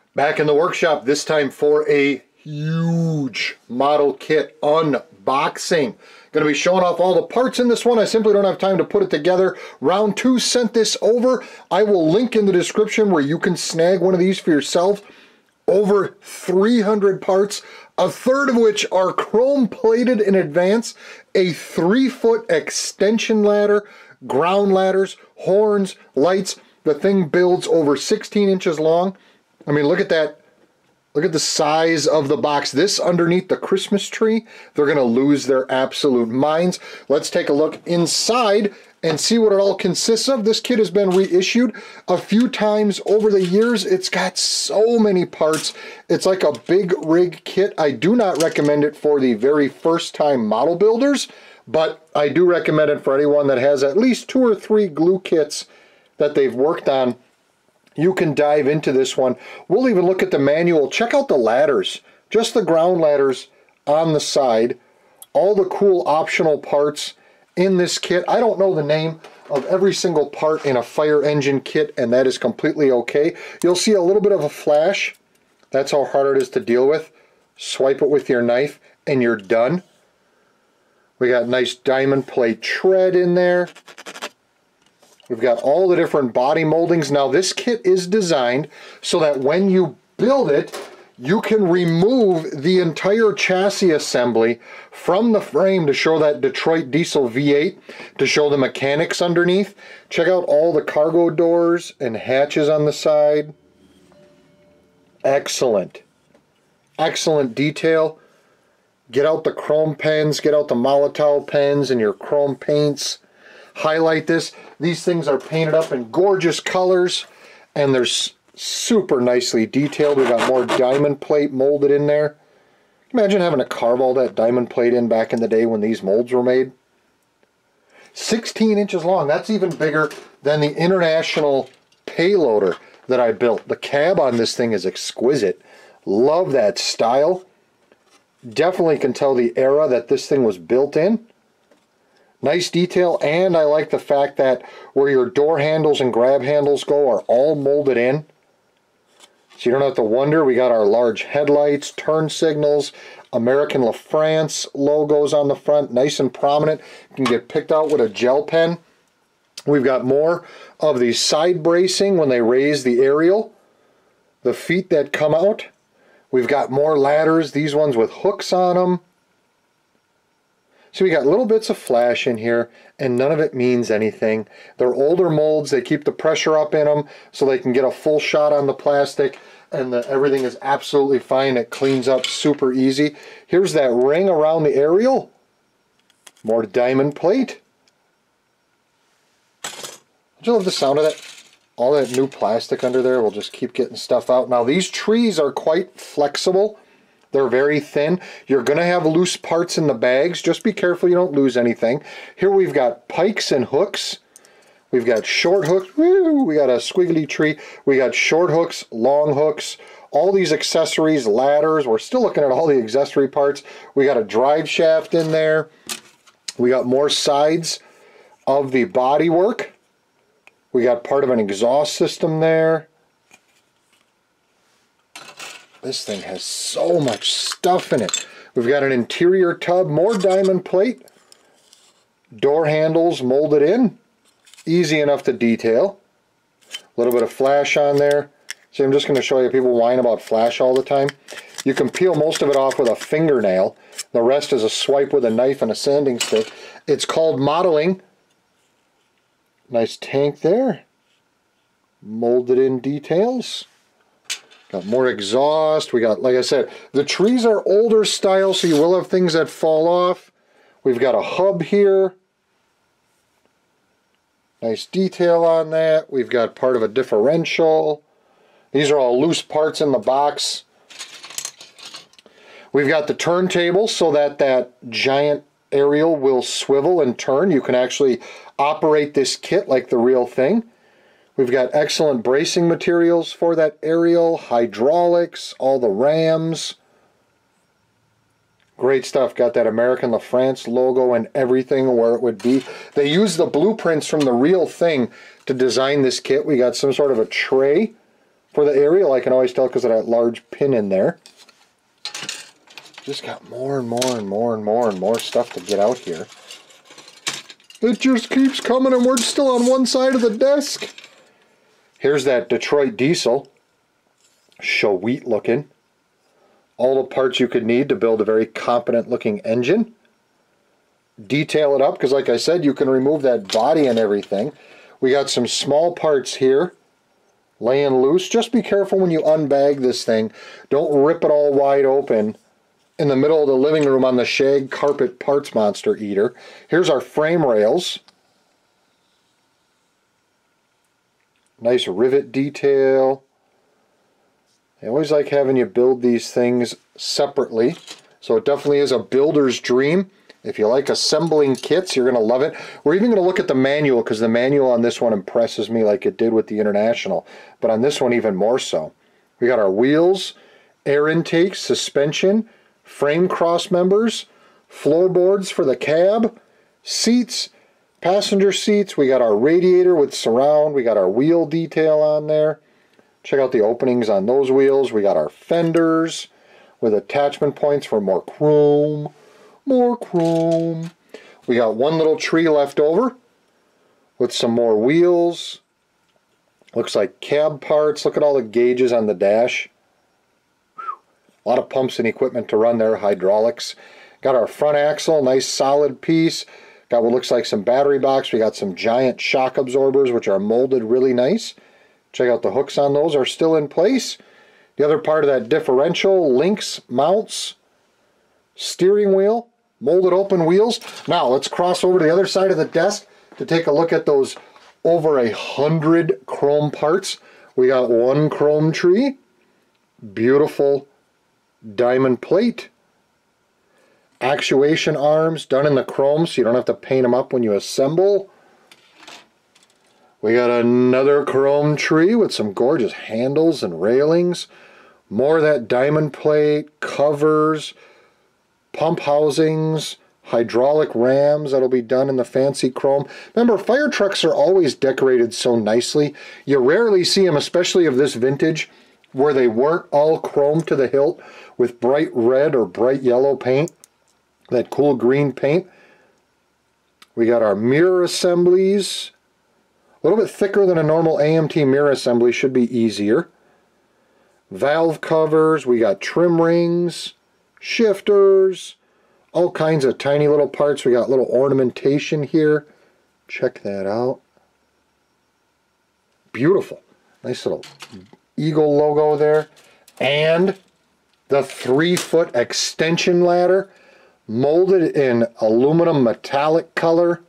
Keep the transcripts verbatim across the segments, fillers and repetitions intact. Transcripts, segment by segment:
Back in the workshop, this time for a huge model kit unboxing. Going to be showing off all the parts in this one. I simply don't have time to put it together. Round two sent this over. I will link in the description where you can snag one of these for yourself. Over three hundred parts, a third of which are chrome plated in advance, a three foot extension ladder, ground ladders, horns, lights. The thing builds over sixteen inches long. I mean, look at that. Look at the size of the box. This underneath the Christmas tree, they're going to lose their absolute minds. Let's take a look inside and see what it all consists of. This kit has been reissued a few times over the years. It's got so many parts. It's like a big rig kit. I do not recommend it for the very first time model builders, but I do recommend it for anyone that has at least two or three glue kits that they've worked on. You can dive into this one. We'll even look at the manual. Check out the ladders, just the ground ladders on the side. All the cool optional parts in this kit. I don't know the name of every single part in a fire engine kit, and that is completely okay. You'll see a little bit of a flash. That's how hard it is to deal with. Swipe it with your knife and you're done. We got nice diamond plate tread in there. We've got all the different body moldings. Now this kit is designed so that when you build it, you can remove the entire chassis assembly from the frame to show that Detroit diesel V eight, to show the mechanics underneath. Check out all the cargo doors and hatches on the side. Excellent. Excellent detail. Get out the chrome pens, get out the Molotov pens and your chrome paints. Highlight this. These things are painted up in gorgeous colors, and they're super nicely detailed. We've got more diamond plate molded in there. Imagine having to carve all that diamond plate in back in the day when these molds were made. sixteen inches long. That's even bigger than the international payloader that I built. The cab on this thing is exquisite. Love that style. Definitely can tell the era that this thing was built in. Nice detail, and I like the fact that where your door handles and grab handles go are all molded in. So you don't have to wonder. We got our large headlights, turn signals, American LaFrance logos on the front, nice and prominent. You can get picked out with a gel pen. We've got more of the side bracing when they raise the aerial, the feet that come out. We've got more ladders, these ones with hooks on them. So we got little bits of flash in here, and none of it means anything. They're older molds. They keep the pressure up in them so they can get a full shot on the plastic, and the, everything is absolutely fine. It cleans up super easy. Here's that ring around the aerial. More diamond plate. Don't you love the sound of that? All that new plastic under there will just keep getting stuff out. Now these trees are quite flexible. They're very thin. You're going to have loose parts in the bags. Just be careful you don't lose anything. Here we've got pikes and hooks. We've got short hooks. Woo! We got a squiggly tree. We got short hooks, long hooks, all these accessories, ladders. We're still looking at all the accessory parts. We got a drive shaft in there. We got more sides of the body work. We got part of an exhaust system there. This thing has so much stuff in it. We've got an interior tub, more diamond plate, door handles molded in, easy enough to detail. A little bit of flash on there. So I'm just going to show you, people whine about flash all the time. You can peel most of it off with a fingernail. The rest is a swipe with a knife and a sanding stick. It's called modeling. Nice tank there. Molded in details. Got more exhaust. We got, like I said, the trees are older style, so you will have things that fall off. We've got a hub here. Nice detail on that. We've got part of a differential. These are all loose parts in the box. We've got the turntable so that that giant aerial will swivel and turn. You can actually operate this kit like the real thing. We've got excellent bracing materials for that aerial, hydraulics, all the rams. Great stuff. Got that American LaFrance logo and everything where it would be. They used the blueprints from the real thing to design this kit. We got some sort of a tray for the aerial. I can always tell because of that large pin in there. Just got more and more and more and more and more stuff to get out here. It just keeps coming and we're still on one side of the desk. Here's that Detroit diesel. Sweet looking. All the parts you could need to build a very competent looking engine. Detail it up because like I said, you can remove that body and everything. We got some small parts here laying loose. Just be careful when you unbag this thing. Don't rip it all wide open in the middle of the living room on the shag carpet parts monster eater. Here's our frame rails. Nice rivet detail. I always like having you build these things separately. So it definitely is a builder's dream. If you like assembling kits, you're going to love it. We're even going to look at the manual because the manual on this one impresses me like it did with the International. But on this one even more so. We got our wheels, air intake, suspension, frame cross members, floorboards for the cab, seats, passenger seats. We got our radiator with surround. We got our wheel detail on there. Check out the openings on those wheels. We got our fenders with attachment points for more chrome. More chrome. We got one little tree left over with some more wheels. Looks like cab parts. Look at all the gauges on the dash. Whew. A lot of pumps and equipment to run there. Hydraulics. Got our front axle. Nice solid piece. Got what looks like some battery box. We got some giant shock absorbers which are molded really nice. Check out the hooks on those are still in place. The other part of that differential, links, mounts, steering wheel, molded open wheels. Now let's cross over to the other side of the desk to take a look at those over a hundred chrome parts. We got one chrome tree, beautiful diamond plate, actuation arms done in the chrome so you don't have to paint them up when you assemble. We got another chrome tree with some gorgeous handles and railings. More of that diamond plate, covers, pump housings, hydraulic rams that'll be done in the fancy chrome. Remember, fire trucks are always decorated so nicely. You rarely see them, especially of this vintage, where they weren't all chrome to the hilt with bright red or bright yellow paint, that cool green paint. We got our mirror assemblies. A little bit thicker than a normal A M T mirror assembly, should be easier. Valve covers, we got trim rings, shifters, all kinds of tiny little parts. We got little ornamentation here. Check that out. Beautiful. Nice little eagle logo there. And the three foot extension ladder, molded in aluminum metallic color.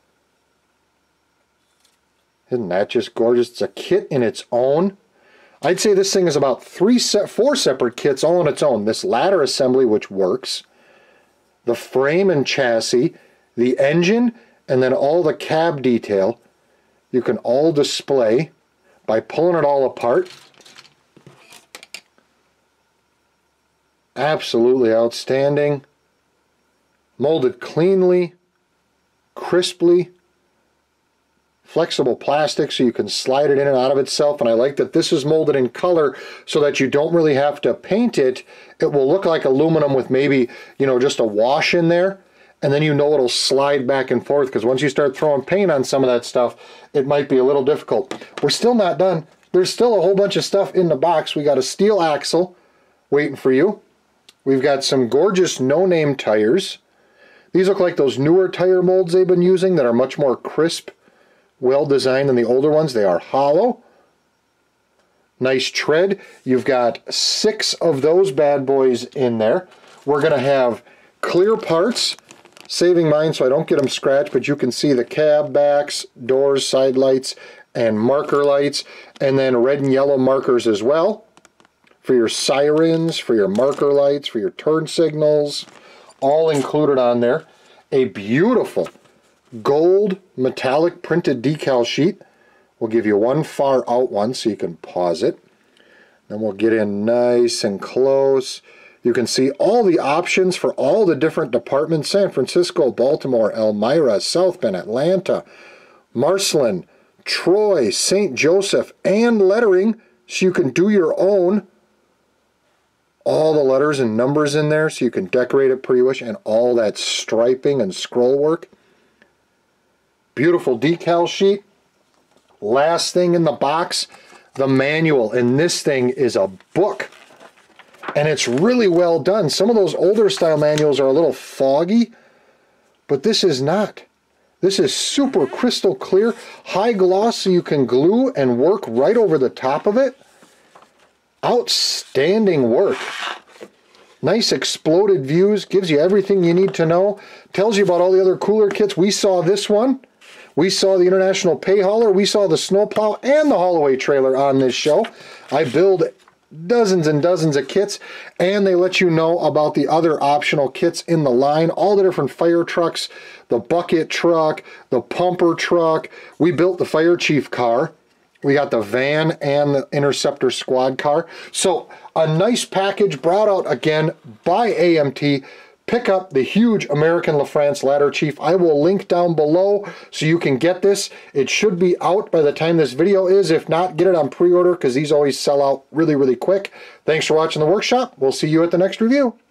Isn't that just gorgeous? It's a kit in its own. I'd say this thing is about three, se four separate kits all on its own. This ladder assembly, which works, the frame and chassis, the engine, and then all the cab detail, you can all display by pulling it all apart. Absolutely outstanding. Molded cleanly, crisply. Flexible plastic so you can slide it in and out of itself, and I like that this is molded in color so that you don't really have to paint it. It will look like aluminum with maybe, you know, just a wash in there, and then you know it'll slide back and forth, because once you start throwing paint on some of that stuff, it might be a little difficult. We're still not done. There's still a whole bunch of stuff in the box. We got a steel axle waiting for you. We've got some gorgeous no-name tires. These look like those newer tire molds they've been using that are much more crisp, well designed than the older ones. They are hollow. Nice tread. You've got six of those bad boys in there. We're going to have clear parts, saving mine so I don't get them scratched, but you can see the cab backs, doors, side lights, and marker lights, and then red and yellow markers as well for your sirens, for your marker lights, for your turn signals, all included on there. A beautiful gold metallic printed decal sheet. We'll give you one far out one so you can pause it. Then we'll get in nice and close. You can see all the options for all the different departments: San Francisco, Baltimore, Elmira, South Bend, Atlanta, Marceline, Troy, Saint Joseph, and lettering so you can do your own. All the letters and numbers in there so you can decorate it per you wish, and all that striping and scroll work. Beautiful decal sheet. Last thing in the box, the manual, and this thing is a book, and it's really well done. Some of those older style manuals are a little foggy, but this is not. This is super crystal clear, high gloss, so you can glue and work right over the top of it. Outstanding work. Nice exploded views, gives you everything you need to know, tells you about all the other cooler kits. We saw this one, we saw the International Pay Hauler, we saw the snowplow and the haul-away trailer on this show. I build dozens and dozens of kits, and they let you know about the other optional kits in the line, all the different fire trucks, the bucket truck, the pumper truck. We built the fire chief car. We got the van and the Interceptor squad car. So a nice package brought out again by A M T. Pick up the huge American LaFrance ladder chief. I will link down below so you can get this. It should be out by the time this video is. If not, get it on pre-order because these always sell out really, really quick. Thanks for watching the workshop. We'll see you at the next review.